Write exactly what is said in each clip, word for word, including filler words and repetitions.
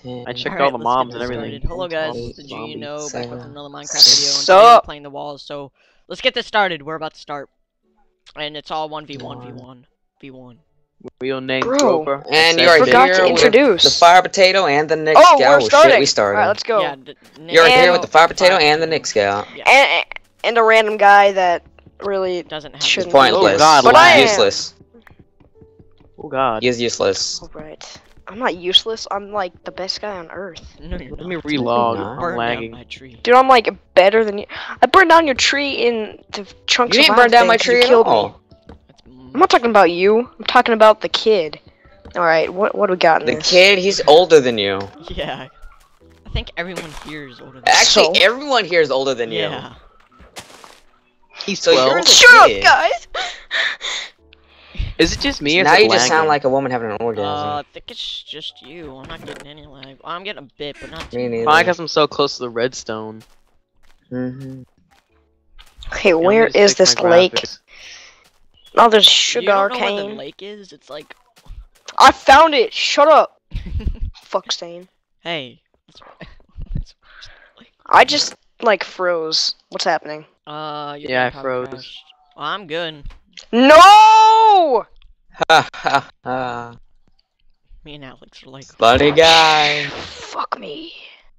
I checked Alright, all the let's mobs get and this everything. started. Hello guys, Zombie, this is the G, you zombie, know, back with seven. another Minecraft video, and Sup? today we're playing the walls, so let's get this started. We're about to start. And it's all one v one v one. v one. Real name, Bro, Grover. And I you are said forgot it. to here introduce. with the fire potato and the Nick Oh, Scout. we're Oh, starting. shit, we started. Alright, let's go. Yeah, d You're And- here with the fire potato Fire and the potato. Nick Scout. Yeah, And and a random guy that really doesn't have shouldn't He's be. pointless. Oh, God, But I am. useless. Oh god. He is useless. Alright. I'm not useless. I'm like the best guy on earth. No, you're Let not. me relog. Nah. I'm Burn down lagging. my tree. Dude, I'm like better than you. I burned down your tree in the chunks You of didn't burn iron down my things, you tree at killed me. all. I'm not talking about you. I'm talking about the kid. Alright, what what do we got in The this? kid, he's older than you. Yeah. I think everyone here is older than Actually, So? everyone here is older than you. Yeah. He's So twelve. you're the Shut kid. up, guys! Is it just me or Now is it you just lagging? sound like a woman having an Uh, orgasm. I think it's just you. I'm not getting any lag. I'm getting a bit, but not too Me much. neither. Probably because I'm so close to the redstone. Mm-hmm. Okay, Yeah, let me where just is fix this my lake? graphics. Oh, there's You sugar don't know where the cane. lake is? It's like... I found it! Shut up! Fuck stain. Hey. That's that's- I just like froze. What's happening? Uh, your Yeah, I power froze. crashed. Well, I'm good. No! Ha ha ha. Me and Alex are like, Buddy guy. Fuck me.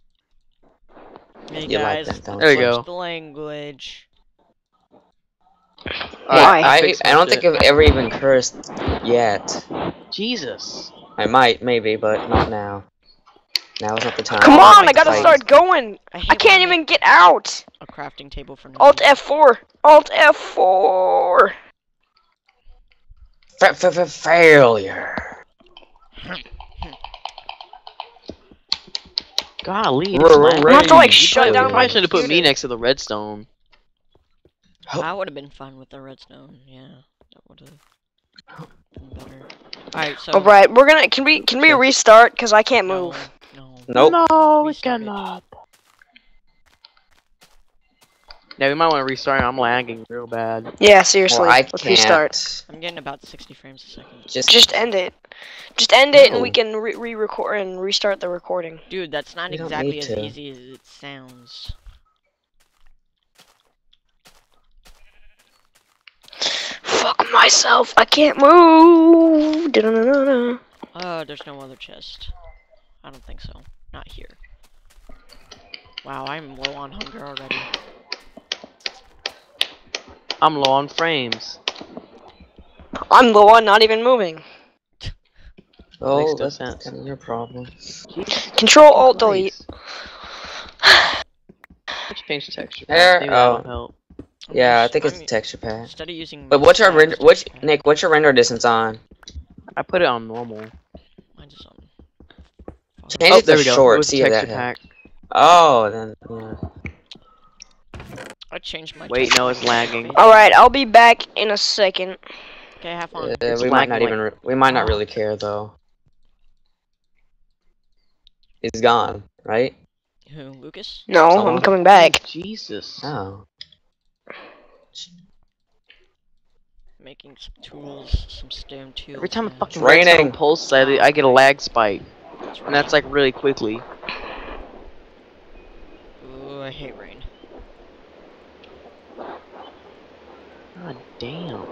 hey You like guys, that, don't There you watch go. the language. Why? I, fixed I my don't shit. think I've ever even cursed yet. Jesus. I might, maybe, but not now. Now is not the time. Come Oh on, my I gotta God. start going. I, hate I can't when I even get out. make a crafting table for Alt noobs. F four. Alt F four. F -f -f failure. Golly. R- it's r- lagging. I have to, like, You shut probably- down you my probably should have put me computer. next to the redstone. I would have been fine with the redstone. Yeah, that would have been better. Alright, so. All right, we're gonna. Can we? Can we Okay. restart? Cause I can't no, move. No. Nope. No, we Restarted. cannot. Yeah, we might want to restart. I'm lagging real bad. Yeah, seriously. Well, I Let's can't. restart. I'm getting about sixty frames a second. Just, Just end it. Just end it, and No. we can re- re-record and restart the recording. Dude, that's not We don't exactly need as to. easy as it sounds. Fuck myself. I can't move. Da-da-da-da-da. Uh, there's no other chest. I don't think so. Not here. Wow, I'm low on hunger already. I'm low on frames. I'm the one not even moving. oh, Makes no that's sense. kind of your problem. Control Alt Delete. Let's change the texture. There- Maybe oh. that'll help. I'm Yeah, I just- think it's I'm- a texture pack. Instead of using. But what's your my render? texture Which pack, Nick? What's your render distance on? I put it on normal. I just um. Change Oh, it there to we go. short. It was See a if texture that pack. Oh, then yeah. I changed my. Wait, texture no, it's pack. lagging. All right, I'll be back in a second. Okay, have fun. Uh, It's we might lagging not like- even. Re we might not Oh. really care though. He's gone, right? Who, Lucas? No, Someone- I'm coming back. Jesus. Oh. Making some tools, some stone tools. Every time a man. fucking raining. redstone pulse, I, I get a lag spike, and that's like really quickly. Ooh, I hate rain. God damn.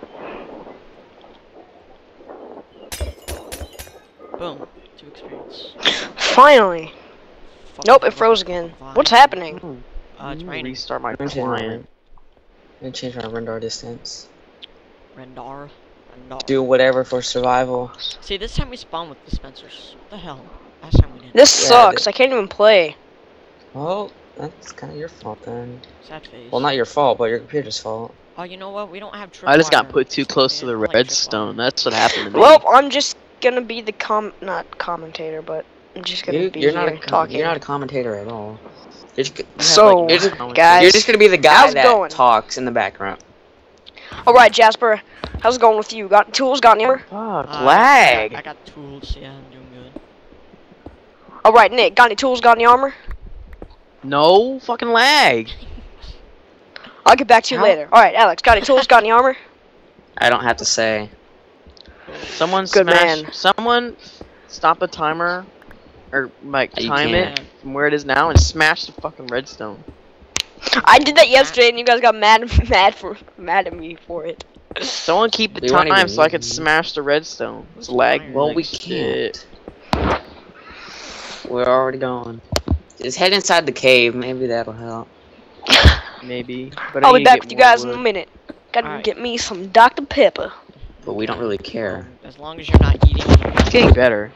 Boom. Two experience. Finally. Fuck Nope, off, it froze fuck off, again. fuck What's off. happening? Oh, Uh, it's I'm gonna raining. Restart my I'm changing my, client. I'm gonna change my render distance. Rendar. Rendar. Do whatever for survival. See, this time we spawn with dispensers. What the hell? Last time we didn't. This Yeah, sucks. I can't even play. Well, that's kind of your fault then. Sad face. Well, not your fault, but your computer's fault. Oh, you know what? We don't have tripwire. I just got put too close to Yeah, the I like redstone. tripwire. That's what happened to me. Well, I'm just gonna be the com not commentator, but I'm just gonna You, be you're here not a com talking. you're not a commentator at all. You're just, g- You have, So, like, you're just- comments. guys, you're just gonna be the guy how's it that going? talks in the background. All right, Jasper, how's it going with you? Got tools? Got any armor? Fuck, Uh, lag. I got tools. Yeah, I'm doing good. All right, Nick, got any tools? Got any armor? No fucking lag. I'll get back to you How- later. All right, Alex, got any tools? Got any armor? I don't have to say. Someone Good smash. man. Someone stop the timer or like You time it can't. from where it is now and smash the fucking redstone. I did that yesterday, and you guys got mad, mad for, mad at me for it. Someone keep the We weren't time even so I could using it. smash the redstone. It's lagging. Well, like we shit. can't. We're already gone. Just head inside the cave. Maybe that'll help. Maybe. But I I'll need be to back get with you more guys in wood. a minute. Gotta Alright. get me some Doctor Pepper. But we don't really care. As long as you're not eating in the It's getting better.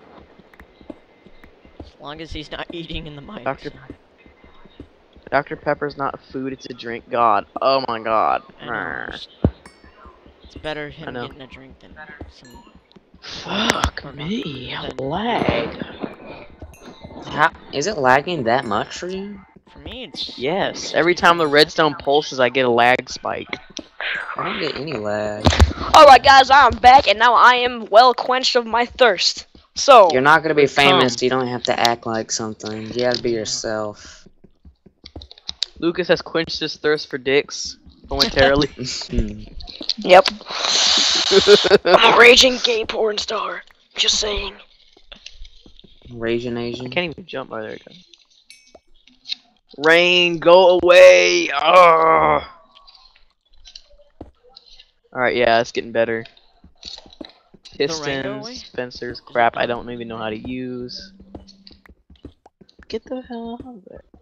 As long as he's not eating in the mics. Doctor Doctor Pepper's not food, it's a drink. God. Oh my god. I know, Rrr. it's- It's better I him know. getting a drink than some. Fuck Or not. me. Then- Lag. How is it lagging that much for you? For me, it's. Yes. Every time the redstone pulses, I get a lag spike. I don't get any lag. Alright, guys, I'm back, and now I am well quenched of my thirst. So, You're not gonna be famous. Come. You don't have to act like something. You gotta be yourself. Lucas has quenched his thirst for dicks momentarily. yep. I'm a raging gay porn star. Just saying. Raging I Asian. can't even jump. Oh, there we go. Rain, go away! Ugh. Alright, yeah, it's getting better. rain go away? Pistons, dispensers, crap I don't even know how to use. Get the hell out of there.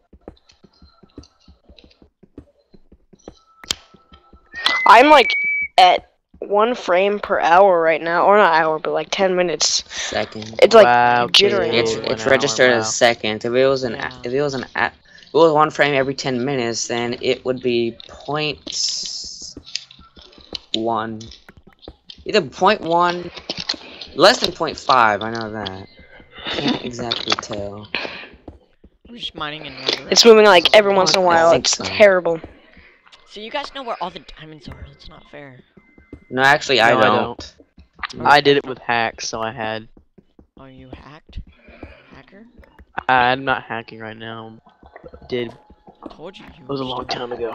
I'm like at one frame per hour right now, or not hour, but like ten minutes. Second. It's like Wow, jittering. kid. It's One it's hour, registered wow. as second. If it was an Yeah. if it was an a- if it was one frame every ten minutes, then it would be point one. Either point one, less than point five. I know that. Can't exactly tell. We're just mining in one direction. It's moving like every once in a I while. think It's so. terrible. So you guys know where all the diamonds are. That's not fair. No, actually, I No, I don't. I did it with hacks, so I had. Are you hacked? Hacker? I'm not hacking right now. Did. Told you. you It was a were long stupid. time ago.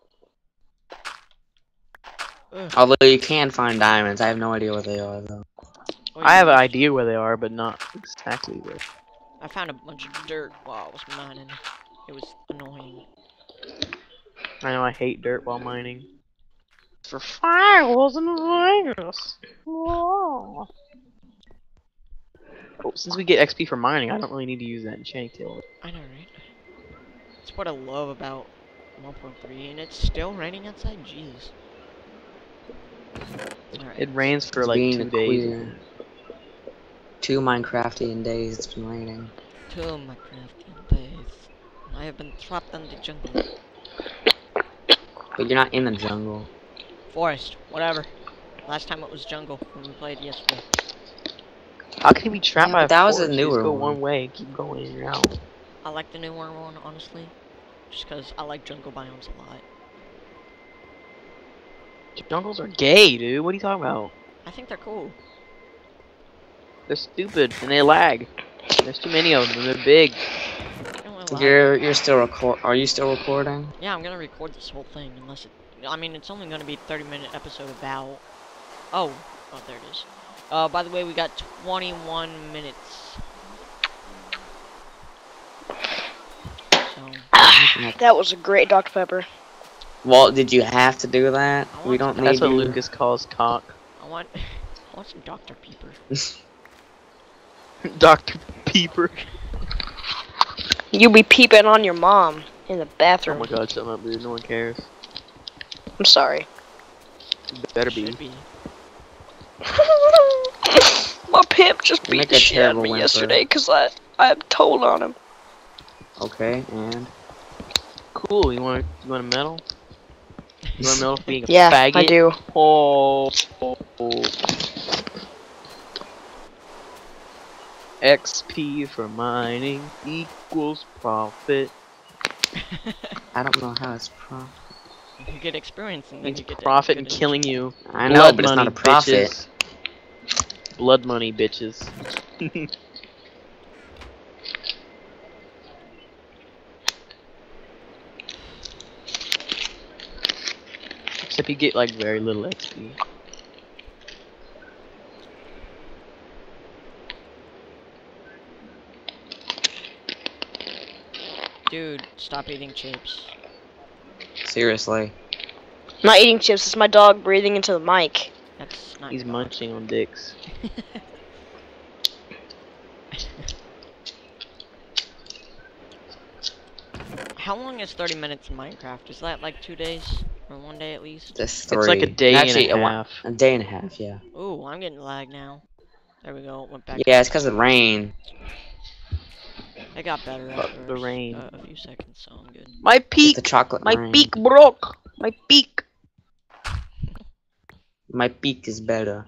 Ugh. Although you can find diamonds, I have no idea what they are though. Wait, I have an you- idea where they are, but not exactly where. I found a bunch of dirt while I was mining. It was annoying. I know I hate dirt while mining. It's for files and virus. Whoa. Oh, since we get X P for mining, I don't really need to use that enchanting table. I know, right? That's what I love about one point three, and it's still raining outside. Jesus. Alright. It rains for It's like being two a days. queer. Two Minecraftian days it's been raining. Two Minecraft days. I have been trapped in the jungle. But you're not in the jungle. Forest, whatever. Last time it was jungle when we played yesterday. How can you be trapped Yeah, by but a that was a forest? You just newer go one. one way, keep going, and you're out. I like the newer one, honestly. Just because I like jungle biomes a lot. Jungles are gay, dude. What are you talking about? I think they're cool. They're stupid and they lag. There's too many of them. And they're big. I don't really like- You're you're still record. Are you still recording? Yeah, I'm gonna record this whole thing unless it. I mean, it's only gonna be a thirty minute episode about. Oh, oh, there it is. Uh, by the way, we got twenty-one minutes. So, That was a great Doctor Pepper. Well, did you have to do that? I We want don't to- need That's what you. Lucas calls cock. I want. I want some Doctor Peeper. Doctor Peeper. You be peeping on your mom in the Oh bathroom. my god, shut up, dude. No one cares. I'm sorry. It better be. Should be. My pimp just You beat make the a shit out of terrible me whimper. yesterday because I I told on him. Okay, and Cool. You want you want a medal? You want a medal for being a Yeah, faggot? I do. Oh, oh, oh. X P for mining equals profit. I don't know how it's profit. You get experience and then Means you get profit good in in- killing you. I know, Blood but it's money, not a profit. bitches. Blood money, bitches. Except you get like very little X P. Dude, stop eating chips. Seriously. I'm not eating chips. It's my dog breathing into the mic. That's not. He's your dog. munching on dicks. How long is thirty minutes in Minecraft? Is that like two days? Or one day at least? Just three. It's like a day Actually, and a one- half. A day and a half, yeah. Ooh, I'm getting lag now. There we go. It went back. Yeah, it's because of rain. It got better Fuck after the rain. Uh, a few seconds, so I'm good. My It's peak! the chocolate My rain. peak broke! My peak! My peak is better.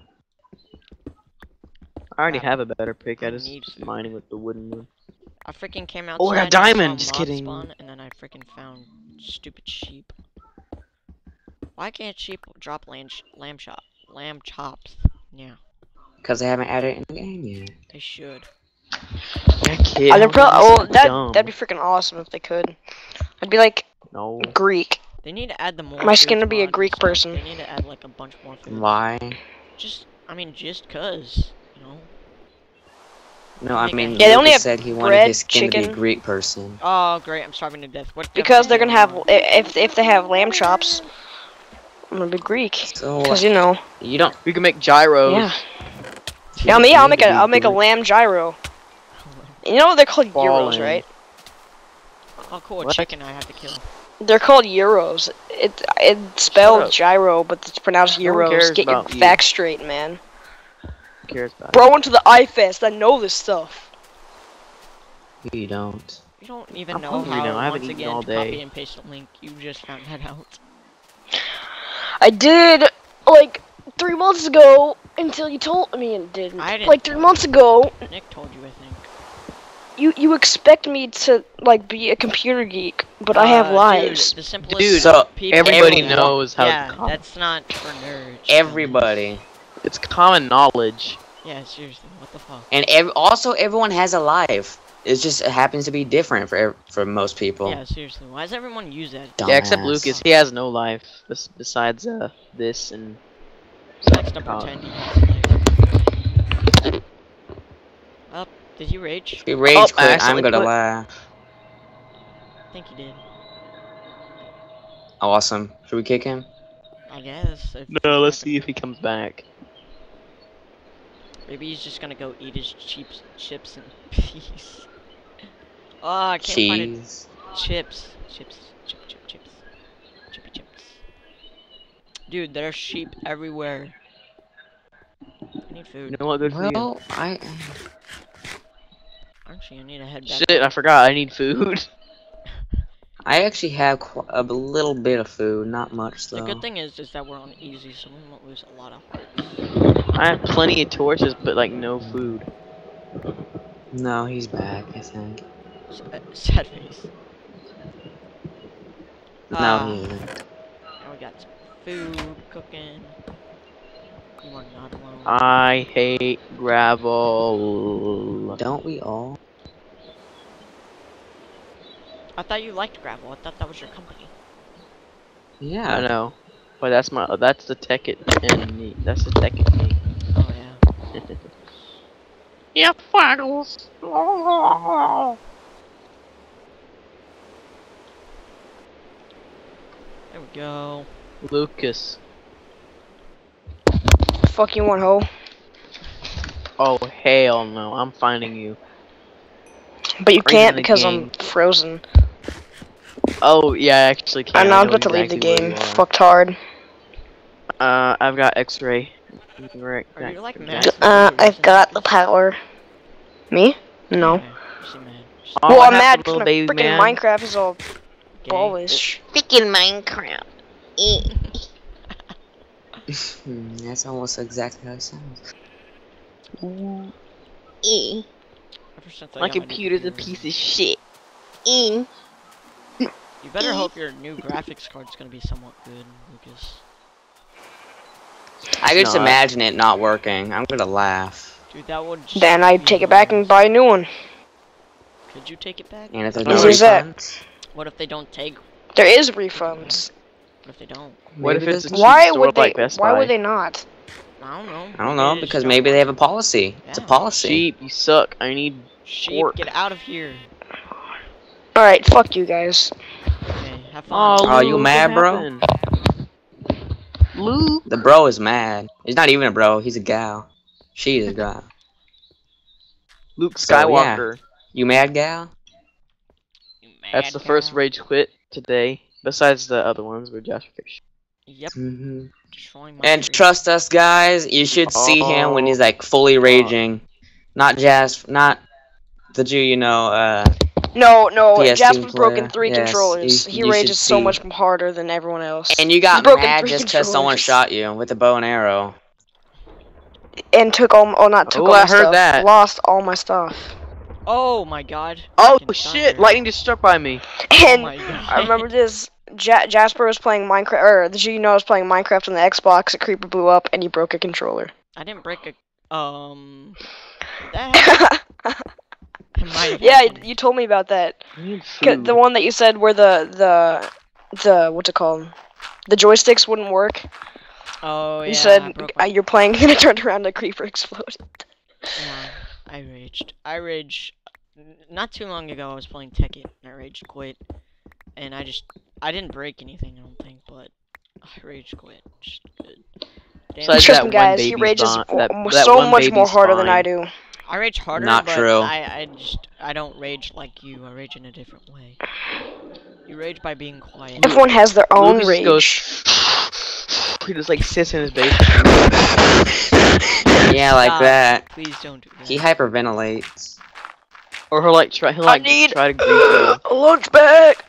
I already Crap. have a better pick. I I just need food. mining with the wooden one. I freaking came outside. Oh, I got and saw diamond, just mob kidding. Spawn, and then I freaking found stupid sheep. Why can't sheep drop lamb ch lamb chop lamb chops? Yeah, Because they haven't added it in the game yet. they should. Yeah, kid. Uh, they're how pro- are you oh, so that dumb? that'd be freaking awesome if they could. I'd be like No. Greek. They need to add the more. My skin foods would be a mod and Greek stuff. person. They need to add like a bunch more foods. Why? Just, I mean, just cause, you know. No, I Make a mean, Yeah, they only Lucas have said he wanted bread, his skin to be a chicken. Greek person. Oh, great! I'm starving to death. What? Because they're gonna have if if they have lamb chops, I'm gonna be Greek. So, Cause you know, you don't... We can make gyros. yeah. Yeah, me, I'll make a I'll make a lamb gyro. You know they're called euros, Fallen. right? Oh, cool! A What? chicken I have to kill. They're called euros. It it's spelled up. gyro, but it's pronounced No one euros. cares Get your about you. facts straight, man. Who cares about Bro, I went to the iFest. I know this stuff. You don't. You don't even I'm know hungry how. now, I haven't once eaten again, all to copy day. and paste a link. You just found that out. I did like three months ago until you told me it didn't. I didn't like three months ago, Nick told you, I think. you you expect me to like be a computer geek, but I have Uh, lives. Dude, the simplest Dude, so people Everybody know. knows how Yeah, to com- that's not for nerds. Everybody. It's common knowledge. Yeah, seriously, what the fuck? And ev also, everyone has a life. It just happens to be different for ev for most people. Yeah, seriously, why does everyone use that? Dumbass. Yeah, except Lucas. He has no life bes- besides uh this and. He likes to Oh. pretend he has life. Up, did you rage? If you rage Oh, I quit, I'm accidentally gonna quit. laugh. I think he did. Awesome. Should we kick him? I guess. if No, he's let's not see if he comes back. gonna- Maybe he's just gonna go eat his chips, chips in peace. Oh, I can't find it. Cheese. Chips, chips, chip, chip, chips, chippy chips. Dude, there are sheep everywhere. I need food. You know what? Good for you. Well, I. Actually, I need to head back. Shit, I forgot. I need food. I actually have qu a little bit of food, not much though. The good thing is, is that we're on easy, so we won't lose a lot of hearts. I have plenty of torches, but like no food. No, he's back, I think. S- uh, Sad face. No, Ah, he isn't. now we got some food cooking. You are not alone. I hate gravel. Don't we all? I thought you liked gravel. I thought that was your company. Yeah. I know, but that's my that's the tech it and me. That's the tech it me. Oh yeah. Yeah, fuggles. There we go. Lucas. Fuck you, one hoe. Oh hell no! I'm finding you. But you Bring in can't the because game. I'm frozen. Oh yeah, I actually can. I'm I not know about to leave the exactly where game. you are. Fucked hard. Uh, I've got X-ray. You can wreck Are you that- like that- mad? Uh, I've got the power. Me? No. Okay, you seem mad. Just Oh, well, what I'm mad happened, because little my baby freaking man? Minecraft is all gay. ballish. Freaking Minecraft. Hmm, that's almost exactly how it sounds. E. Ever since I My got new computer's a computer. piece of shit. E. You better hope your new graphics card's gonna be somewhat good, Lucas. I can just not. imagine it not working. I'm gonna laugh. Dude, that would just Then I be take it back and hilarious. buy a new one. Could you take it back? And if there's What no is that? refunds, What if they don't take? There is refunds. What if they don't? What maybe if it's there's- a cheap Why store would they? like Best Why Buy? would they not? I don't know. I don't know, Maybe they just because don't maybe they want have a policy. It's a Yeah. policy. Sheep, you suck. I need Sheep, pork. get out of here. Alright, fuck you guys. Okay, have fun. Oh, Oh, you Luke, mad, what bro? happened? Luke. The bro is mad. He's not even a bro. He's a gal. She is a gal. Luke So, yeah. Skywalker. You mad, gal? You mad That's the first guy? rage quit today. Besides the other ones where Josh fixed. Yep. hmm Destroying my And tree. trust us, guys. You should see him when he's like fully raging. Not Jas, not the Jew. You know. Uh. No, no, P S two Jasper's broken player. three Yes, controllers. you- he you should rages so see. much harder than everyone else. And you got broken mad three just because someone controllers. shot you with a bow and arrow. And took all, oh not took Oh, all I my heard stuff. that. Lost all my stuff. Oh my god. Oh Fucking shit! thunder. Lightning just struck by me. And Oh my god. I remember this. Ja Jasper was playing Minecraft, or the G you know was playing Minecraft on the Xbox. A creeper blew up, and he broke a controller. I didn't break a. Um. Did that happen? It might have Yeah, happened. you told me about that. I need 'Cause food. The one that you said where the the the what's it called? The joysticks wouldn't work. Oh yeah. You I said broke uh, my- you're playing, and it turned around, and a creeper exploded. Yeah, I raged. I raged. n- Not too long ago, I was playing Tekken, and I raged quit. And I just, I didn't break anything, I don't think, but I raged quit. Just good. Damn, Besides Trust that me, one guys, he baby's rages bon- w- that- w- that so one much more baby's harder than I fine. do. I rage harder, Not but true. I, I just, I don't rage like you. I rage in a different way. You rage by being quiet. Everyone has their own Lucas rage. goes. He just like sits in his basement. Yeah, like Stop. that. Please don't do that. He hyperventilates. Or he'll like try. He'll I like need try to grief you. a lunch bag.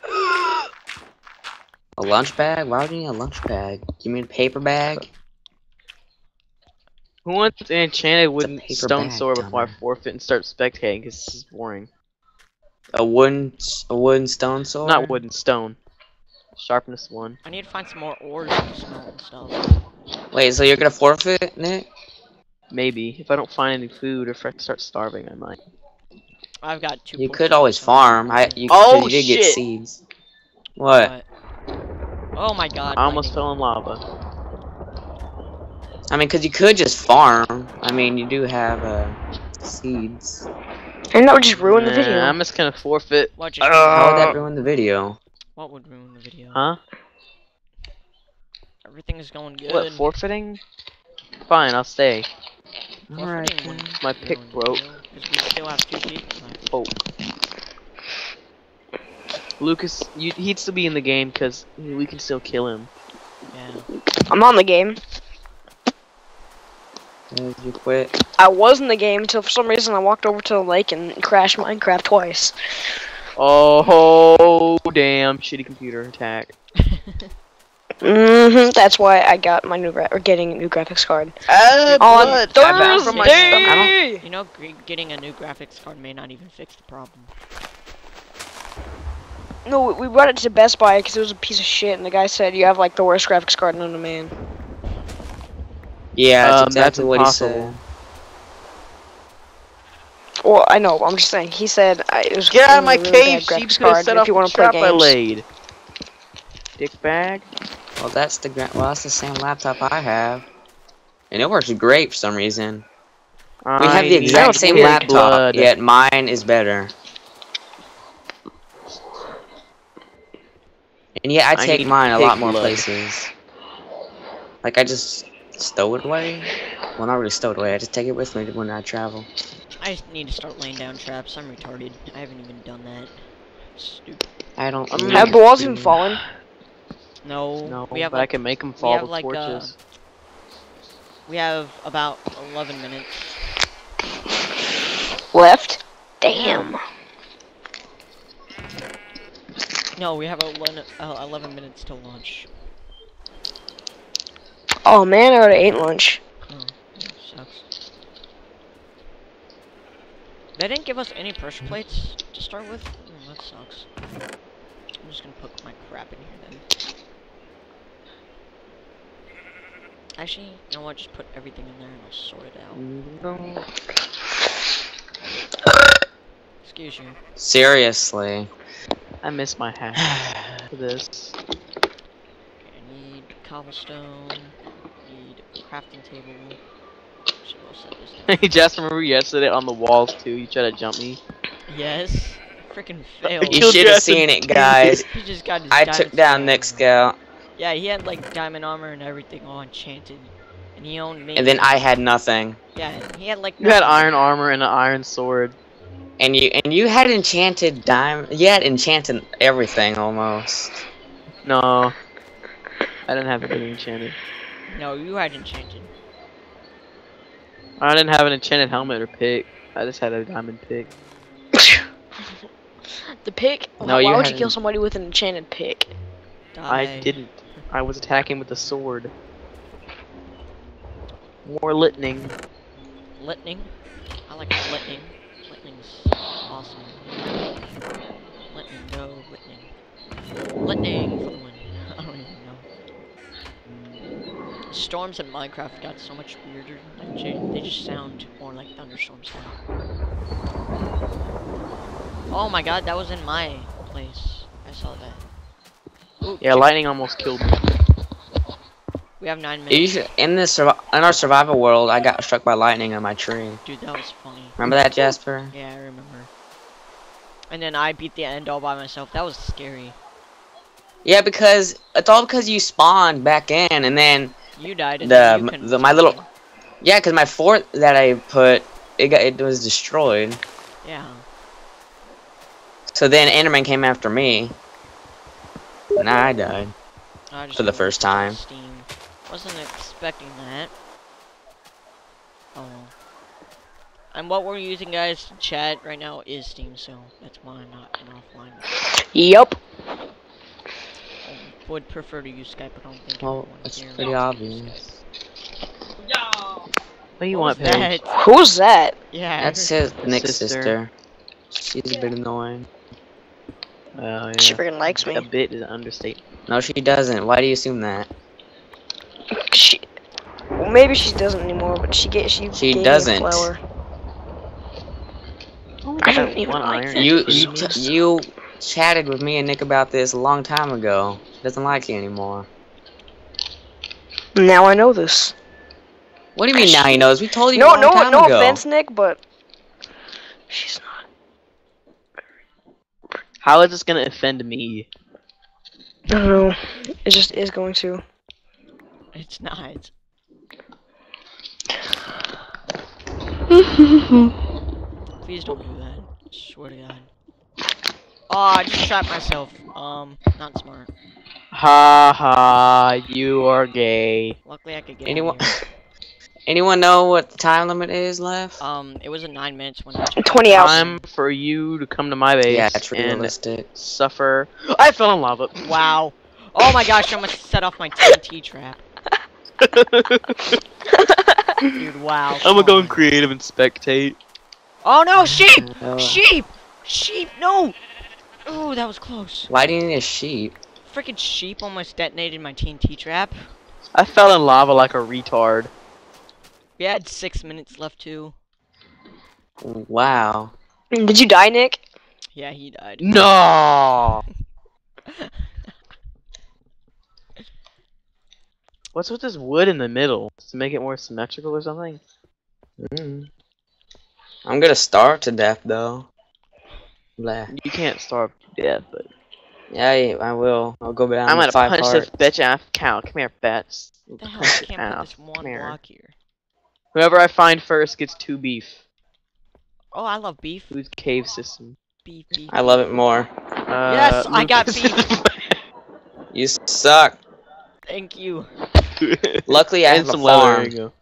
A lunch bag? Why would you need a lunch bag? You mean a paper bag? Who wants an enchanted wooden paper stone bag, sword before I dumber. forfeit and start spectating? Because this is boring. A wooden, a wooden stone sword? Not wooden, stone. Sharpness one. I need to find some more ores to smelt and stuff. Wait, so you're gonna forfeit, Nick? Maybe. If I don't find any food or if I start starving, I might. I've got two. You portions could always of farm. I, you, Oh, you did get shit. seeds. What? Oh my god. I almost lightning. fell in lava. I mean, cause you could just farm. I mean, you do have uh, seeds. And that would just ruin the Nah, video. I'm just gonna forfeit. What just How would Uh, that ruin the video? What would ruin the video? Huh? Everything is going good. What, forfeiting? Fine, I'll stay. Forfeiting Alright, wouldn't my ruin pick the broke. video, 'cause we still have two people left. Oh. Lucas, you, he'd still be in the game because we can still kill him. Yeah. I'm on the game. Did you quit? I was in the game until for some reason I walked over to the lake and crashed Minecraft twice. Oh, damn. Shitty computer attack. hmm That's why I got my new gra or getting a new graphics card. Ah, On blood! I found from my stomach. Thursday! You know, g- getting a new graphics card may not even fix the problem. No, we brought it to Best Buy because it was a piece of shit, and the guy said you have like the worst graphics card known to man. Yeah, that's Um, exactly that's what impossible. Well, I know. I'm just saying. He said I, it was Get out of a my really cave, bad sheep! graphics Could have card set if off you the want to play trap I games. laid. Dick bag. said. Well, that's the gra well, that's the same laptop I have, and it works great for some reason. We I have the need exact same pig laptop, blood. yet mine is better. And yet I I take need mine a pig lot more blood. places. Like I just stow it away. Well, not really stow it away. I just take it with me when I travel. I just need to start laying down traps. I'm retarded. I haven't even done that. Stupid. I don't. I'm need Have not- the walls even fallen? No. No, we have but I like, can make them we fall have with like, uh, torches. we have about eleven minutes. Left? Damn. No, we have eleven, uh, eleven minutes till lunch. Oh man, I already ate lunch. Oh, that sucks. They didn't give us any pressure plates to start with. Oh, that sucks. I'm just gonna put my crap in here then. Actually, you know what? Just put everything in there and I'll sort it out. Excuse you. Seriously. I miss my hat for this. Okay, I need cobblestone. Need a crafting table. Should well set this down. Hey, just remember yesterday on the walls too. You tried to jump me. Yes. freaking failed. You Killed should have Justin seen it, guys. He just got his I diamond took down sword. Nick Scout, Yeah, he had like diamond armor and everything all enchanted. And he owned me. and then I had nothing. Yeah, he had like You had nothing. iron armor and an iron sword. And you and you had enchanted diamond. You had enchanted everything almost. No. I didn't have anything enchanted. No, you had enchanted. I didn't have an enchanted helmet or pick. I just had a diamond pick. The pick? No, Why you would you kill hadn't. somebody with an enchanted pick? I Die. didn't. I was attacking with a sword. More lightning. Lightning. I like lightning. Lightning's awesome. Lightning, go, lightning. Lightning for the win. I don't even know. Storms in Minecraft got so much weirder. Like, j- they just sound more like thunderstorms now. Oh my god, that was in my place. I saw that. Ooh, Yeah, lightning almost killed me. we have nine You minutes. should, in this survi- in our survival world, I got struck by lightning on my tree. Dude, that was funny. Remember that, Jasper? Yeah, I remember. And then I beat the end all by myself. That was scary. Yeah, because it's all because you spawned back in, and then You died. And the then you couldn't the my spawn. little yeah, because my fort that I put it got it was destroyed. Yeah. So then Enderman came after me, and I died. I just For the got first on time. Steam. Wasn't expecting that. Oh. well. And what we're using, guys, to chat right now is Steam, so that's why I'm not in offline. Yup. I would prefer to use Skype, but I don't think Well, everyone it's here pretty wants to use obvious. What do you What want, was Paige? that? Who's that? Yeah. That's his Nick's Sister. sister. She's a bit annoying. Oh, yeah. She freaking likes A me. bit is an understatement. No, she doesn't. Why do you assume that? She. Well, maybe she doesn't anymore, but she get she. She gave doesn't. Me a flower. Oh, I don't even one like iron. that. You you t you chatted with me and Nick about this a long time ago. She doesn't like you anymore. Now I know this. What do you mean now he knows? We told you No, a long no, time no ago. offense, Nick, but she's not. How is this gonna offend me? I don't know. It just is going to. It's not. Please don't do that. Swear to God. Oh, I just trapped myself. Um, not smart. Ha ha, you are gay. Luckily, I could get Anyone out of here. anyone know what the time limit is left? Um, it was at nine minutes when I checked. Twenty hours. Time for you to come to my base Yeah, it's and realistic. suffer. I fell in lava. Wow. Oh my gosh, I'm gonna set off my T N T trap. Dude, wow. I'm gonna go in creative and spectate. Oh no, sheep! Uh, Sheep! Sheep, no! Oh, that was close. Why do you need a sheep? Freaking sheep almost detonated my T N T trap. I fell in lava like a retard. We had six minutes left too. Wow. Did you die, Nick? Yeah, he died. No. What's with this wood in the middle? To make it more symmetrical or something? Mm. I'm gonna starve to death though. Blah. You can't starve to death, but Yeah, I, I will. I'll go down I'm to gonna five punch hearts. this bitch ass cow. Come here, bats. What the hell? Punch I this can't cow. put this one Come here. block here. Whoever I find first gets two beef. Oh, I love beef. Who's cave system? Beef, beef. I love it more. Uh, Yes, I got Lucas. You suck. Thank you. Luckily, I and have a some leather. There farm. you go.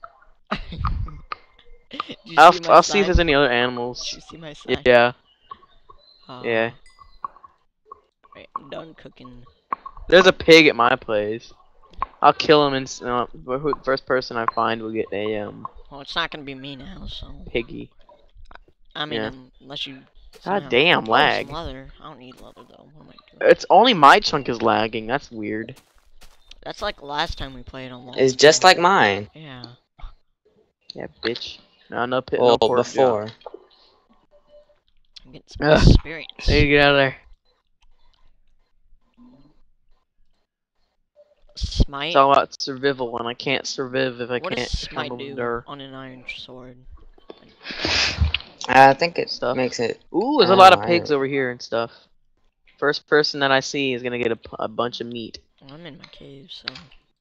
Did you I'll see my I'll see if sign? there's any other Did animals. you see my sign? Yeah, Uh, yeah. Right, I'm done cooking. There's a pig at my place. I'll kill him and s- uh, who- first person I find will get a um Well, it's not gonna be me now, so. piggy. I mean, Yeah. unless you. God somehow- damn, Oh, some lag. leather. I don't need leather though. What am I doing? It's only my chunk is lagging. That's weird. That's like last time we played on. It's just like mine. Yeah. Yeah, bitch. No, no pit. Well, no pork before. I'm getting some Ugh. experience. Hey, get out of there. Smite. It's all about survival, and I can't survive if I What can't does smite handle do dirt. on an iron sword? I think it Stuff. makes it. Ooh, there's I a don't lot know, of I- pigs over here and stuff. First person that I see is gonna get a, p- a bunch of meat. Well, I'm in my cave, so.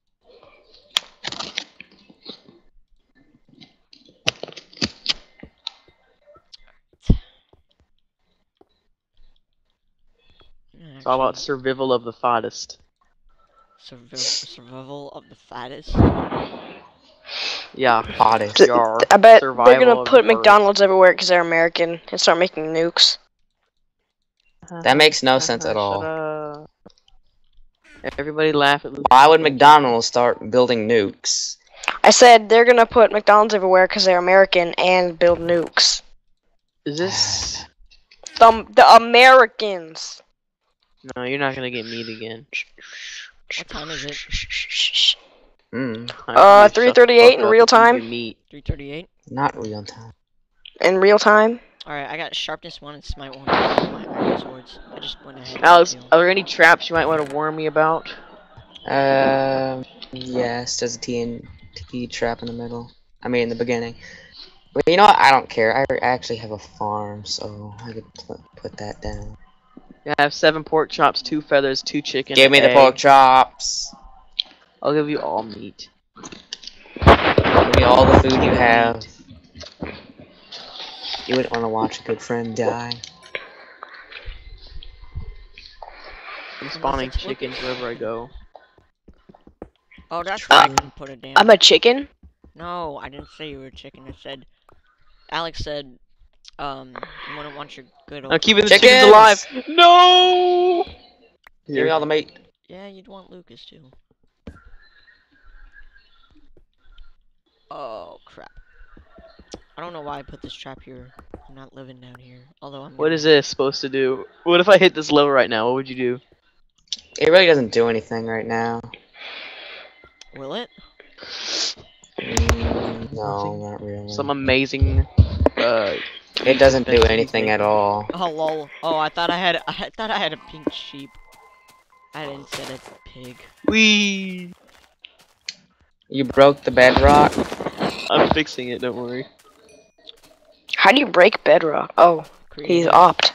Yeah, It's all about actually, survival of the fattest. survi- survival of the fattest. Yeah. Hottest. Th- Yar. I bet they're Survival gonna of put the McDonald's everywhere because they're American and start making nukes. That makes no sense at Shut all. up. Everybody laugh at Lucas. Why would McDonald's start building nukes? I said they're gonna put McDonald's everywhere because they're American and build nukes. Is this? The the Americans. No, you're not gonna get meat again. What time is it? Hmm. Time for Uh, you to shut the three thirty-eight fuck in up real and eat your time. Meat. three thirty-eight. Not real time. In real time. Alright, I got sharpness one and smite one on my iron swords. I just went ahead. and Alex, killed. are there any traps you might want to warn me about? Um. Yes, there's a T N T trap in the middle. I mean, in the beginning. But you know what? I don't care. I actually have a farm, so I could put put that down. Yeah, I have seven pork chops, two feathers, two chicken. Give me the egg. pork chops. I'll give you all meat. Give me all the food you have. You wouldn't want to watch a good friend die. I'm spawning it's chickens wherever I go. Oh, that's Uh, why I can put it down. I'm a chicken. No, I didn't say you were a chicken. I said, Alex said, um, you wouldn't want your good old. I'm keeping the Chickens! chickens alive. No. Give me all the meat. Yeah, you'd want Lucas too. Oh crap! I don't know why I put this trap here. I'm not living down here. Although I'm. What gonna- is this supposed to do? What if I hit this level right now? What would you do? It really doesn't do anything right now. Will it? Mm, no, Nothing. not really. Some amazing. Uh, It doesn't do Anything. anything at all. Oh lol. Oh, I thought I had. I thought I had a pink sheep. I didn't set a pig. wee. You broke the bedrock. I'm fixing it. Don't worry. How do you break bedrock? Oh, he's Creative. opt.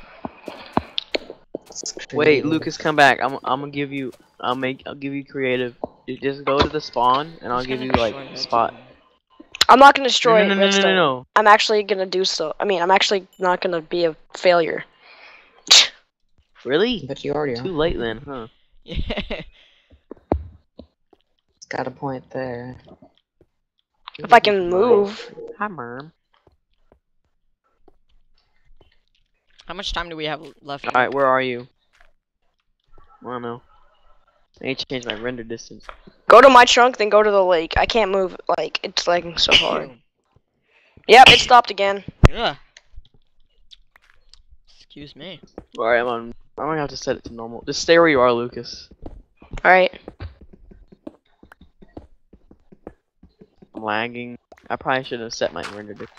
Wait, Lucas, come back. I'm. I'm gonna give you. I'll make. I'll give you creative. You just go to the spawn, and I'll Who's give gonna you like destroy a spot. Redstone? I'm not gonna No, destroy no, no, no, no, redstone. no, no. I'm actually gonna do so. I mean, I'm actually not gonna be a failure. Really? But you already Too are. late then, huh? Yeah. Got a point there. If I can move. Hi, Merm. How much time do we have left? All right, where are you? I don't know. I need to change my render distance. Go to my trunk, then go to the lake. I can't move. Like it's lagging so hard. Yep, it stopped again. Ugh. Excuse me. All right, I'm on. I'm gonna have to set it to normal. Just stay where you are, Lucas. All right. I'm lagging. I probably should have set my render distance.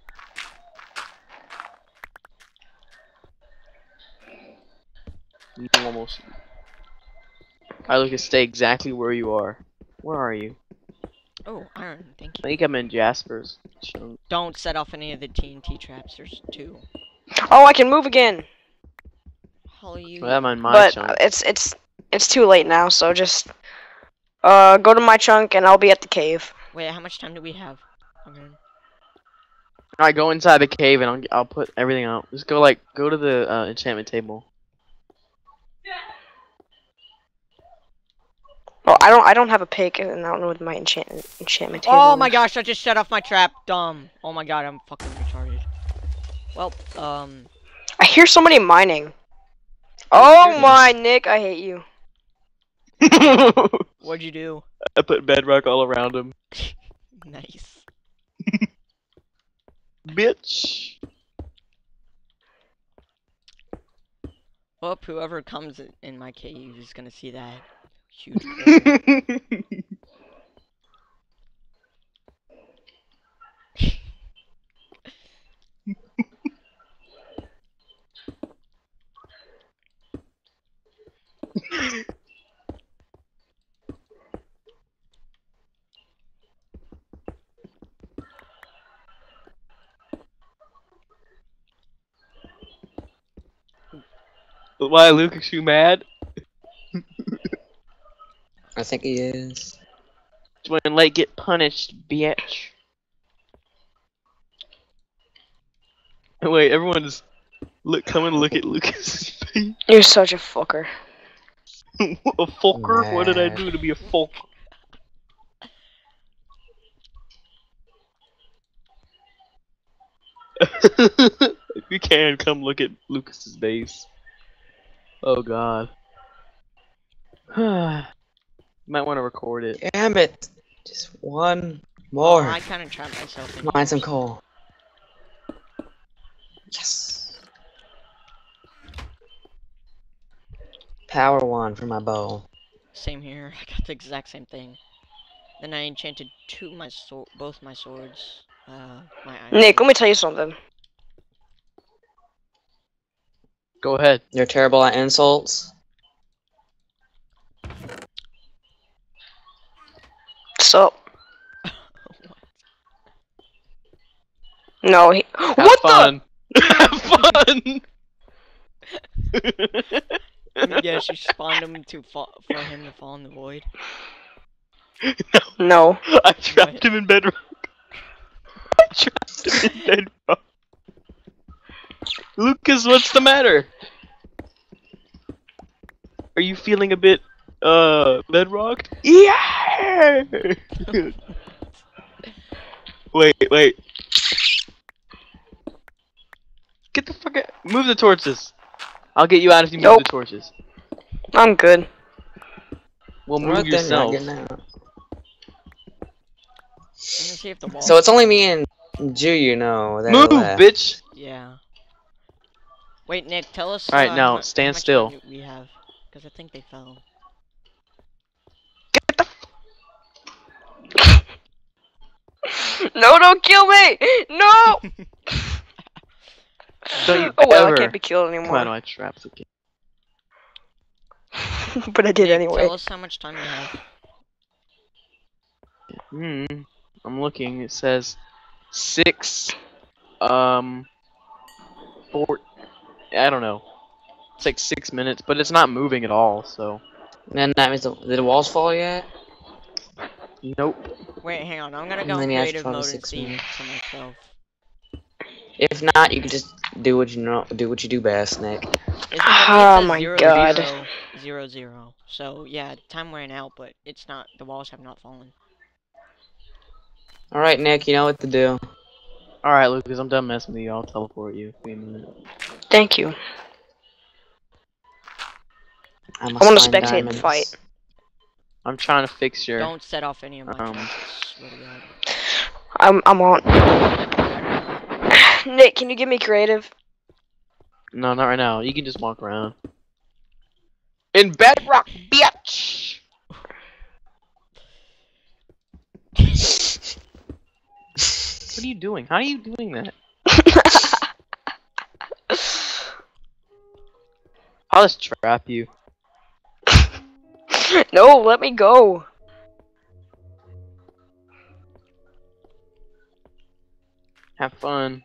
Normal. Alright, Lucas, stay exactly where you are. Where are you? Oh, iron. Thank I you. think I'm in Jasper's chunk. Don't set off any of the T N T traps. There's two. Oh, I can move again. How are you? Well, I'm in my But chunk. uh, it's it's it's too late now. So just uh go to my chunk, and I'll be at the cave. Wait, how much time do we have? Okay. Alright, go inside the cave and I'll I'll put everything out. Just go like go to the uh, enchantment table. Well, I don't I don't have a pick, and I don't know what my enchant enchantment table. Oh my is. gosh! I just set off my trap. Dumb. Oh my god, I'm fucking retarded. Well, um. I hear somebody mining. Oh my, Nick, I hate you. What'd you do? I put bedrock all around him. Nice. Bitch. Well, whoever comes in- in my cave is gonna see that huge hole. Why, Lucas, you mad? I think he is. When Late get punished, bitch. Wait, everyone just look, come and look at Lucas' face. You're such a fucker. A fulker? What did I Mad. do to be a fulker? If you can, come look at Lucas's base. Oh god. Might want to record it. Damn it! Just one Oh, more. I kind of trapped myself in Find some here. coal. Yes. Power one for my bow. Same here. I got the exact same thing. Then I enchanted two my sword, both my swords. Uh, my iron. Nick, let me tell you something. Go ahead. You're terrible at insults. Sup? No, he- Have what fun. Have fun. Yeah, she spawned him to fall for him to fall in the void. the? No. I trapped him in bedrock. I trapped him in bedrock. Lucas, what's the matter? Are you feeling a bit, uh, bedrocked? Yeah! Wait, wait. Get the fuck out. Move the torches. I'll get you out if you move Nope. the torches. I'm good. Well, move Right then, yourself. you're not getting out. I'm gonna see if the wall. So it's only me and Ju, you know. That are Move, left. bitch! Yeah. Wait, Nick, tell us. Alright, uh, now, how mu- stand how much still. time we have, because I think they fell. No, don't kill me! No! Don't you Oh well, ever I can't be killed come out of anymore. my traps again. But I did Nick, anyway. Tell us how much time you have. Hmm. I'm looking. It says six. Um. Four. I don't know. It's like six minutes, but it's not moving at all. So. Then that means the, did the walls fall yet? Nope. Wait, hang on. I'm gonna And go in then you have creative to follow mode and six see minutes. for myself. If not, you can just do what you know, do what you do best, Nick. It's Oh it says my zero, God. Zero, zero, zero. So yeah, time ran out, but it's not. The walls have not fallen. All right, Nick, you know what to do. All right, Lucas. I'm done messing with you. I'll teleport you. Give me a minute. Thank you. I, I want to find spectate the diamonds. fight. I'm trying to fix your. Don't set off any of my Um. traps, I swear to God. I'm I'm on. Better not. Nick, can you give me creative? No, not right now. You can just walk around. In bedrock, bitch. What are you doing? How are you doing that? I'll just trap you. No, let me go. Have fun.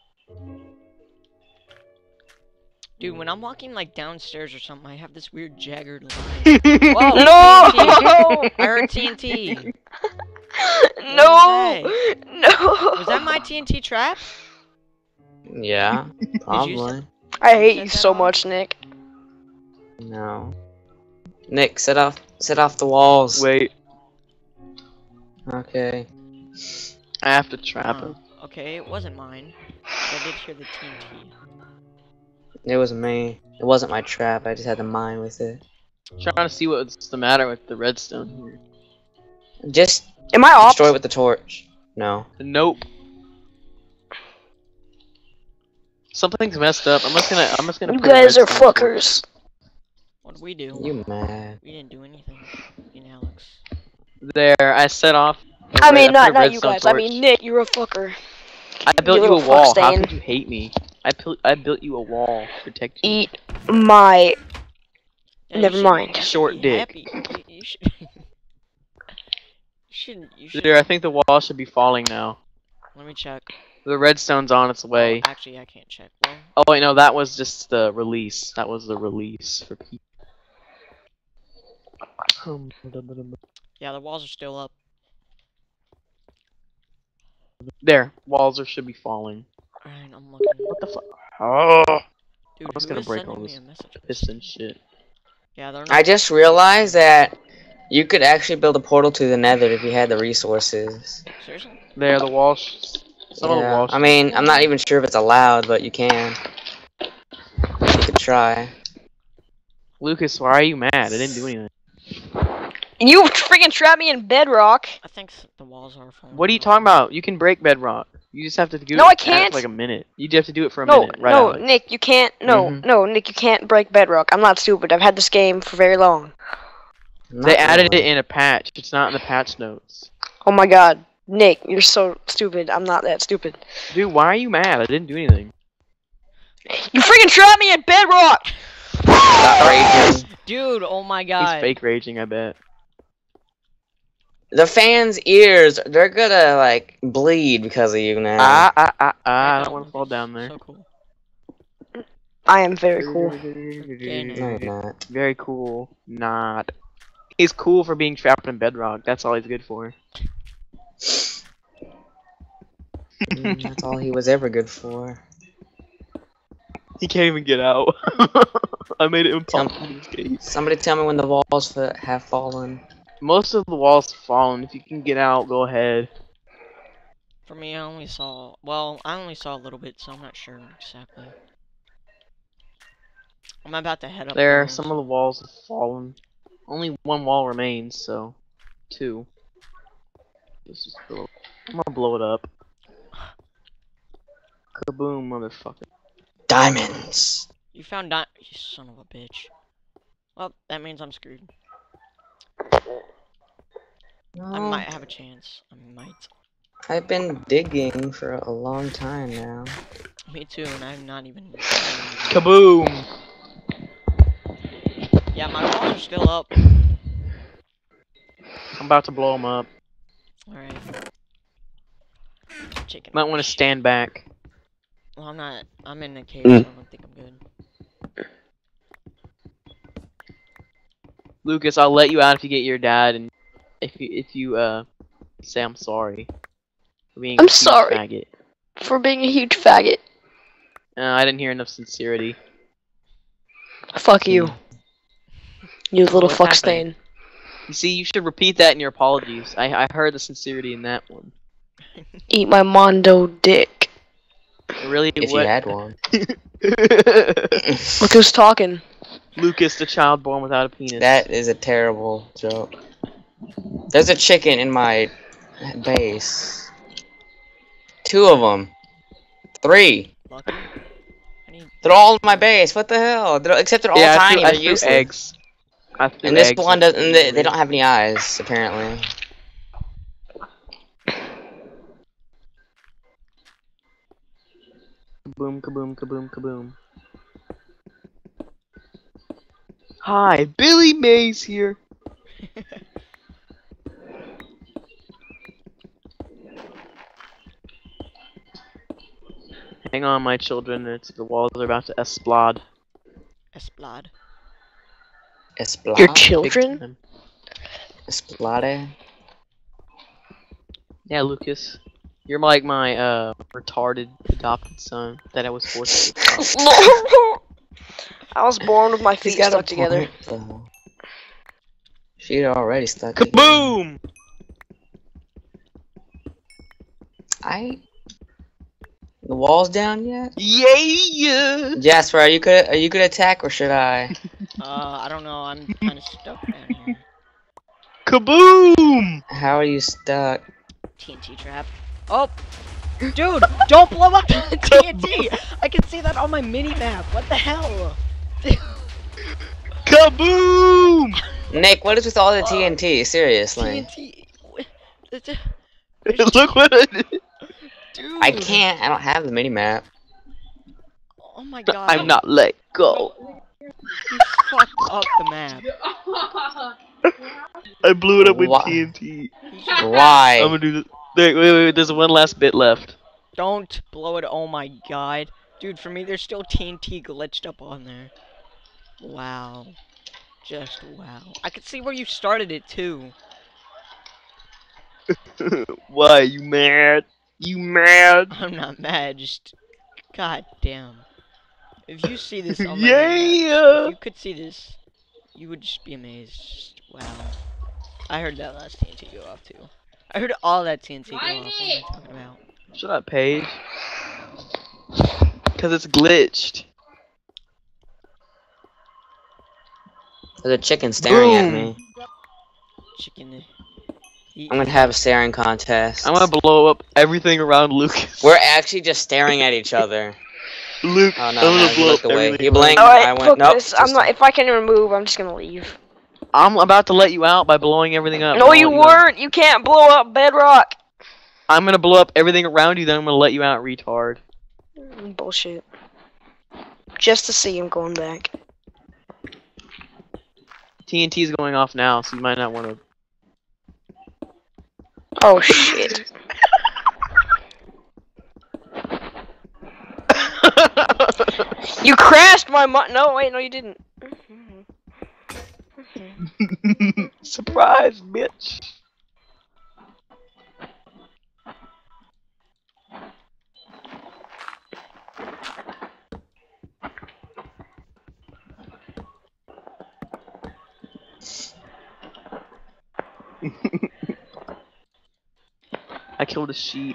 Dude, when I'm walking like downstairs or something, I have this weird jagged line. Whoa! No! I heard T N T. No! No! Was that my T N T trap? Yeah, probably. I hate Set you that so off? much, Nick. No. Nick, set off, set off the walls. Wait, Okay. I have to trap Huh. him. Okay, it wasn't mine. But I did hear the T N T. It wasn't me. It wasn't my trap. I just had to mine with it. Trying to see what's the matter with the redstone here. Just Am I off? destroy it with the torch. No. Nope. Something's messed up. I'm just gonna. I'm just gonna. You put a guys are redstone torch. fuckers. What did we do? You mad? We didn't do anything. Me and Alex. There, I set off. a I red- mean, put not a not you redstone guys. I torch. mean, Nick, you're a fucker. I built you you a little wall. How fuckstain. could you hate me? I built. I built you a wall to protect you. Eat my. Yeah, you Never should- mind. you should Short be dick. happy. You, you should. you shouldn't. You should. There, I think the wall should be falling now. Let me check. The redstone's on its way. Actually, I can't check. Well, Oh wait, no, that was just the release. That was the release for people. yeah, the walls are still up. There, walls are should be falling. Alright, I'm looking. What the fuck? Oh, Dude, I was who gonna is break sending all me this a message? piston shit. Yeah, they're not. I just realized that you could actually build a portal to the Nether if you had the resources. Seriously? There, the walls. Some of the Yeah, walls. I mean, I'm not even sure if it's allowed, but you can. You could try. Lucas, why are you mad? I didn't do anything. You freaking trapped me in bedrock. I think s- the walls are falling. What are you talking about? You can break bedrock. You just have to do No, it I at, can't. like a minute. You just have to do it for a No, minute. Right, no, Alex? Nick, you can't. No, Mhm. no, Nick, you can't break bedrock. I'm not stupid. I've had this game for very long. They Not added really. it in a patch. It's not in the patch notes. Oh my god, Nick, you're so stupid. I'm not that stupid. Dude, why are you mad? I didn't do anything. You freaking trapped me in bedrock. Stop raging. Dude, oh my He's god. fake raging, I bet. The fans' ears, they're gonna, like, bleed because of you now. Ah, ah, ah, ah. I know, don't want to fall Lucas, down there. So cool. I am very cool. No, you're not. Very cool. Not. He's cool for being trapped in bedrock. That's all he's good for. Mm, That's all he was ever good for. He can't even get out. I made it Tell- impossible to escape. Somebody tell me when the walls fa- have fallen. Most of the walls have fallen. If you can get out, go ahead. For me, I only saw. Well, I only saw a little bit, so I'm not sure exactly. I'm about to head up. There, those. some of the walls have fallen. Only one wall remains, so two. This is blow. I'm gonna blow it up. Kaboom, motherfucker. Diamonds! You found di- You son of a bitch. Well, that means I'm screwed. I No, might have a chance. I might. I've been digging for a long time now. Me too, and I'm not even. Kaboom! Yeah, my walls are still up. I'm about to blow them up. Alright. Chicken. Might want to stand back. Well, I'm not. I'm in a cave, Mm. so I don't think I'm good. Lucas, I'll let you out if you get your dad, and if you if you uh say I'm sorry for being I'm a huge sorry. faggot. For being a huge faggot. Uh, I didn't hear enough sincerity. Fuck you. You little What fuck happened? stain. You see, you should repeat that in your apologies. I I heard the sincerity in that one. Eat my Mondo dick. Really, If what? you had one. Look who's talking. Lucas, the child born without a penis. That is a terrible joke. There's a chicken in my base. Two of them. Three. Lucky. I need. They're all in my base. What the hell? They're, except they're all yeah, I tiny. threw, I They're threw useless. eggs. I threw And this eggs one at doesn't. the They, they tree. don't have any eyes, apparently. Kaboom, kaboom, kaboom, kaboom. Hi, Billy Mays here. Hang on, my children. It's the walls are about to explode. Esplod. Esplade. Your Big children? time. Esplade. Yeah, Lucas. You're like my uh retarded adopted son that I was forced to adopt. I was born with my He's feet got a stuck together. point, though. She'd already stuck together. Kaboom! I. The wall's down yet? Yeah! Jasper, are you good? Are you good at attack or should I? Uh, I don't know. I'm kind of stuck down here. Kaboom! How are you stuck? T N T trap. Oh, dude! Don't blow up the T N T. I can see that on my mini map. What the hell? Kaboom! Nick, what is with all the T N T? Seriously. T N T. Look what I did. Dude. I can't. I don't have the mini map. Oh my god. I'm not let go. You fucked up the map. I blew it up with Wha- T N T. You just- Why? I'm gonna do this. Wait, wait, wait, there's one last bit left. Don't blow it. Oh my god. Dude, for me, there's still T N T glitched up on there. Wow. Just wow. I could see where you started it, too. Why, you mad? You mad? I'm not mad, just... God damn. If you see this on my Yeah! If you could see this, you would just be amazed. Just, wow. I heard that last T N T go off, too. I heard all that T N T go off. What am I talking about? Shut up, Paige. Cause it's glitched. There's a chicken staring at Boom. me. Chicken... Eat. I'm gonna have a staring contest. I'm gonna blow up everything around Lucas. We're actually just staring at each other. Luke, Oh no, I'm no, gonna he blow looked up away. everything He blinked. around- Alright, I went, fuck nope, this. I'm just- not. If I can't even move, I'm just gonna leave. I'm about to let you out by blowing everything up. No, I'll you let know. weren't. You can't blow up bedrock. I'm gonna blow up everything around you, then I'm gonna let you out, retard. Mm, Bullshit. Just to see him going back. T N T's going off now, so you might not want to. Oh shit. You crashed my mo- No, wait, no, you didn't. Surprise, bitch. I killed a sheep.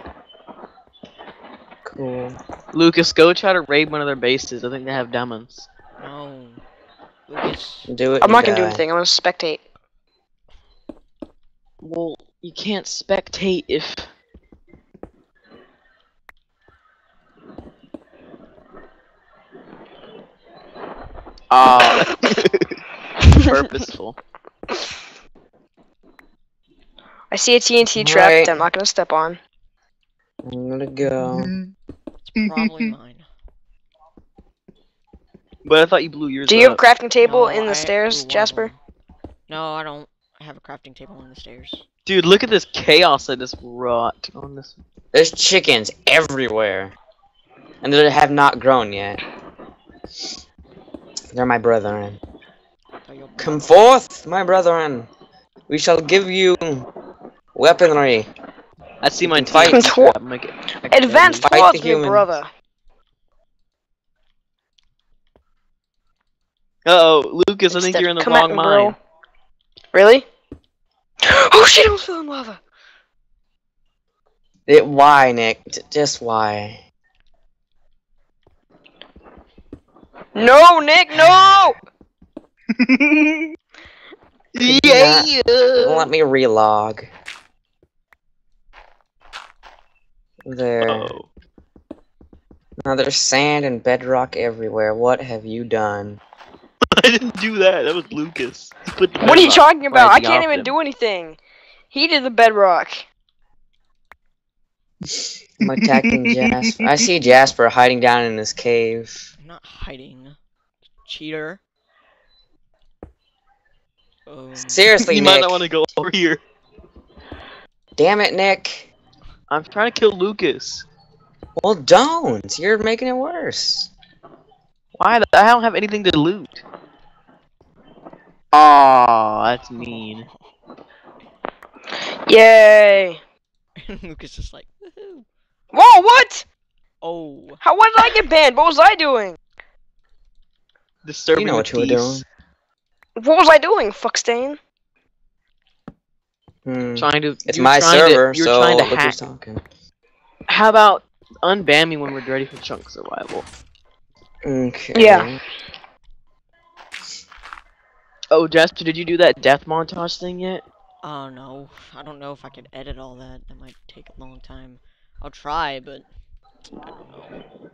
Cool. Lucas, go try to raid one of their bases. I think they have demons. No. Lucas. Do it. I'm you not gonna do die. anything. I'm gonna spectate. Well, you can't spectate if. Ah, purposeful. I see a T N T trap Right. that I'm not gonna step on. I'm gonna go. It's probably mine. But I thought you blew yours Do you have up. a crafting table No, in the I stairs, blew one of Jasper? them. No, I don't have a crafting table in the stairs. Dude, look at this chaos I just wrought on this. There's chickens everywhere, and they have not grown yet. They're my brethren. Oh, you'll- Come forth, my brethren. We shall give you weaponry. I see my Fight. T N T trap. Make it extra Advance heavy. Fight forth, the me humans. brother. Uh-oh, Lucas, I think Instead you're in the come at wrong me, mine. bro. Really? Oh shit, I almost fell in lava. It, why, Nick? J- just why? No, Nick, no! Yeah. Let me relog. There. Oh. Now there's sand and bedrock everywhere. What have you done? I didn't do that. That was Lucas. He put the What are you bedrock talking about? I rising can't off even him. do anything. He did the bedrock. I'm attacking Jasper. I see Jasper hiding down in this cave. I'm not hiding. Cheater. Um, Seriously, You Nick. might not want to go over here. Damn it, Nick. I'm trying to kill Lucas. Well, don't. You're making it worse. Why? The, I don't have anything to loot. Aw, that's mean. Yay. Lucas is like, woohoo. Whoa, what? Oh. How? Why did I get banned? What was I doing? Disturbing You know the what you were peace. doing. What was I doing, fuckstain? Hmm. Trying to. It's you're my trying server, to, You're so trying to look hack. who's talking. How about unban me when we're ready for chunk survival? Okay. Yeah. Oh, Jasper, did you do that death montage thing yet? Oh no. I don't know if I could edit all that. That might take a long time. I'll try, but I don't know.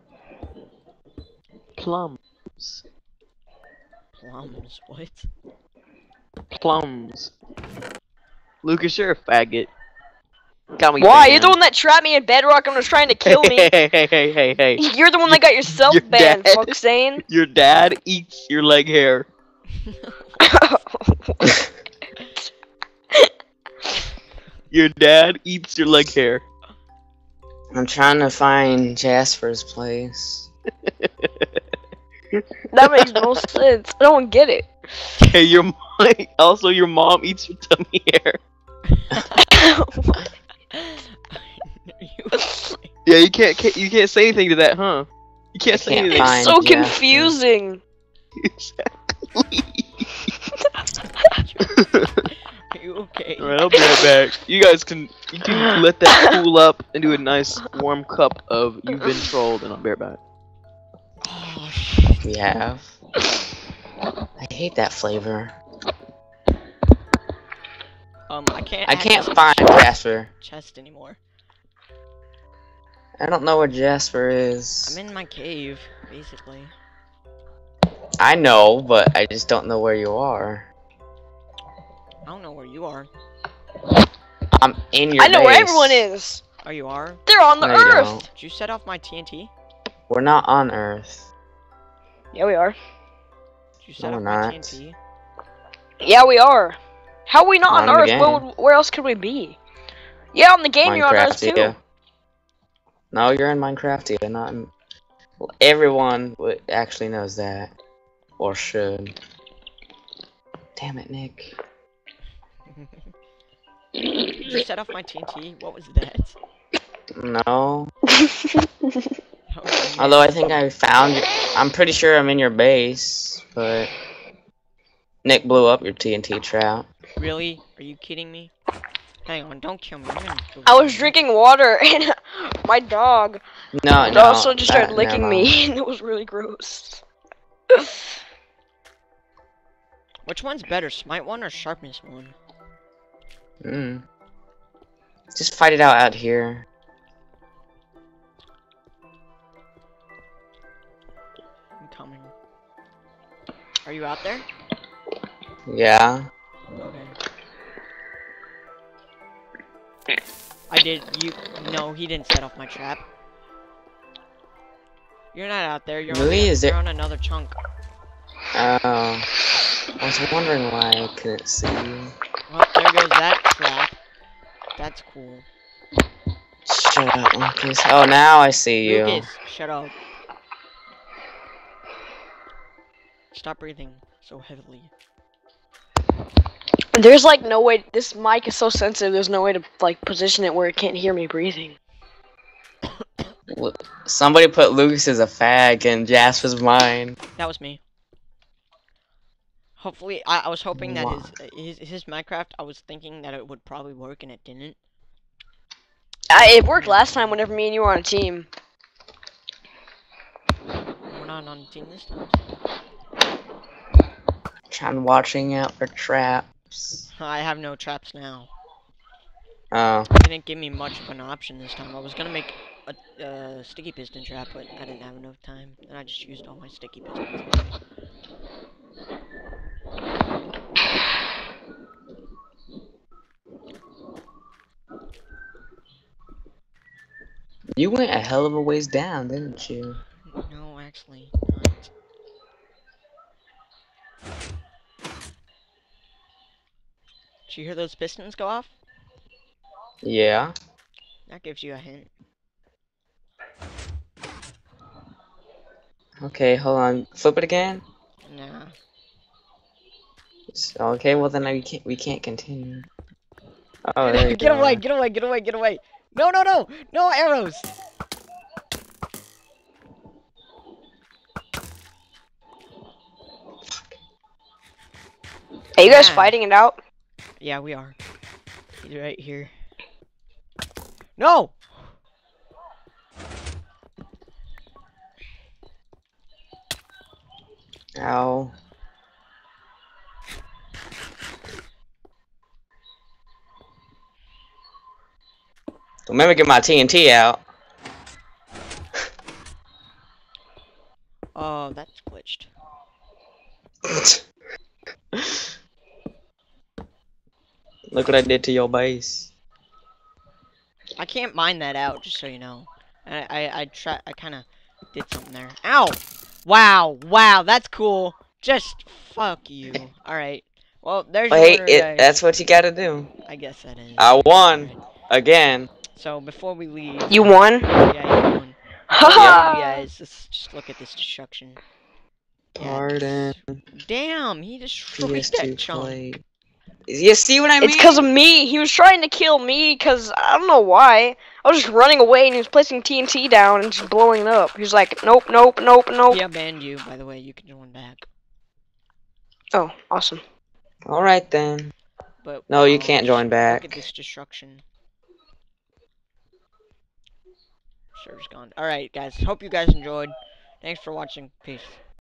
Plums. Plums, what? Plums. Lucas, you're a faggot. Got me Why? banned. You're the one that trapped me in bedrock and was trying to kill me. Hey, hey, hey, hey, hey. You're the one that got yourself You're banned, dead. fuckstain. Your dad eats your leg hair. Your dad eats your leg hair. I'm trying to find Jasper's place. That makes no sense. I don't get it. Hey, your mom, also your mom eats your tummy hair. Yeah, you can't, can't you can't say anything to that, huh? You can't say can't anything. find- It's so Jasper. confusing. Exactly. Are you okay? Alright, I'll be right back. You guys can you can let that cool up and do a nice warm cup of You've Been Trolled, and I'll be right back. Oh shit. We have. I hate that flavor. Um, I can't. I can't access find my Jasper. chest anymore. I don't know where Jasper is. I'm in my cave, basically. I know, but I just don't know where you are. I don't know where you are. I'm in your I know base. where everyone is. Oh, you are? They're on the No, you Earth. don't. Did you set off my T N T? We're not on Earth. Yeah, we are. Did you set No, off we're my not. T N T? Yeah, we are. How are we not Not on on the Earth? game. Where, would, where else could we be? Yeah, on the game you're on Earth too. yeah. No, you're in Minecraft, yeah, not in... Well, everyone would actually knows that. Or should. Damn it, Nick. Did you set off my T N T? What was that? No. Okay. Although I think I found your... I'm pretty sure I'm in your base, but... Nick blew up your T N T trap. Really? Are you kidding me? Hang on, don't kill me. I'm gonna kill I was you. drinking water and my dog No, no. also just started that- licking never me mind. and it was really gross. Which one's better, Smite one or Sharpness one? Mm. Just fight it out out here. I'm coming. Are you out there? Yeah. Okay. I did. You. No, he didn't set off my trap. You're not out there. You're, Really? on, Is you're there- on another chunk. Oh. I was wondering why I couldn't see you. Well, there goes that trap. That's cool. Shut up, Lucas. Oh, now I see you. Lucas, shut up. Stop breathing so heavily. There's like no way. This mic is so sensitive. There's no way to like position it where it can't hear me breathing. L- Somebody put Lucas as a fag in Jasper's mind. That was me. Hopefully, I, I was hoping that Wow. his, his his Minecraft. I was thinking that it would probably work, and it didn't. I, it worked last time whenever me and you were on a team. We're not on a team this time. Trying watching out for traps. I have no traps now. Oh. It didn't give me much of an option this time. I was gonna make a uh, sticky piston trap, but I didn't have enough time, and I just used all my sticky pistons. You went a hell of a ways down, didn't you? No, actually, not. Did you hear those pistons go off? Yeah. That gives you a hint. Okay, hold on. Flip it again. Nah. S- Okay, well then we can't we can't continue. Oh, there you Get go. away, get away, get away, get away! No, no, no! No arrows! Are you guys Yeah. fighting it out? Yeah, we are. He's right here. No! Ow. Don't make me get my T N T out. Oh, that's glitched. Look what I did to your base. I can't mine that out, just so you know. I I I try I kind of did something there. Ow! Wow, wow, that's cool. Just fuck you. All right. Well, there's Well, hey, your order, it, guys. that's what you gotta do. I guess that is. I won Alright. again. So before we leave, You won? yeah, you won. Haha! Yeah, guys, let's just look at this destruction. Yeah, Pardon. damn, he destroyed P S that two chunk. play. You see what I mean? It's because of me. He was trying to kill me because I don't know why. I was just running away and he was placing T N T down and just blowing it up. He was like, nope, nope, nope, nope. He banned you, by the way. You can join back. Oh, awesome. Alright then. But No, you um, can't just join back. Look at this destruction. Server's gone. Alright, guys. Hope you guys enjoyed. Thanks for watching. Peace.